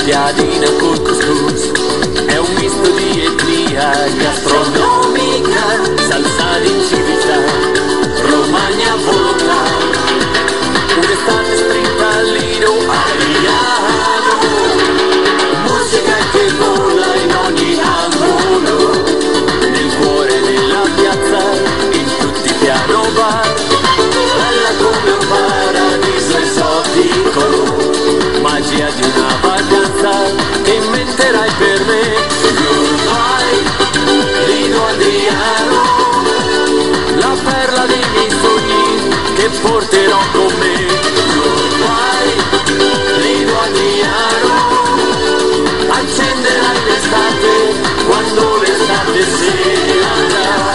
piadina col couscous è un misto di etnia gastronomica, salsa di civiltà, Romagna volontà, un'estate sprinta al lido ariano, musica che vola in ogni angolo, nel cuore della piazza, in tutti i piano bar, bella come un paradiso esotico, magia di una vacanza che inventerai per me. Goodbye, Lido Adriano, la perla dei miei sogni che porterò con me. Goodbye, Lido Adriano, accenderai l'estate quando l'estate se ne andrà.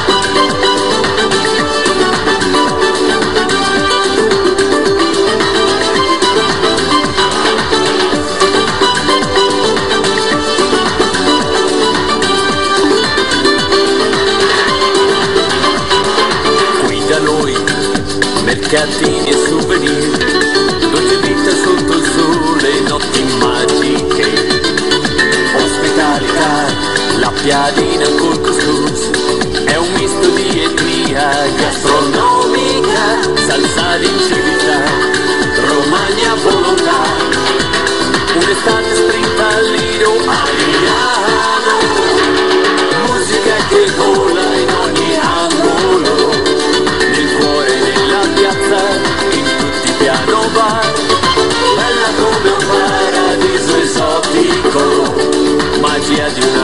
Mercatini e souvenir, dolce vita sotto il sole, notti magiche, ospitalità, la piadina col couscous è un misto di etnia gastronomica, salsa di civiltà, Romagna volontà, un'estate sprinta al lido ariano, musica che vola in ogni angolo, nel cuore della piazza, in tutti i piano bar, bella come un paradiso esotico, magia di una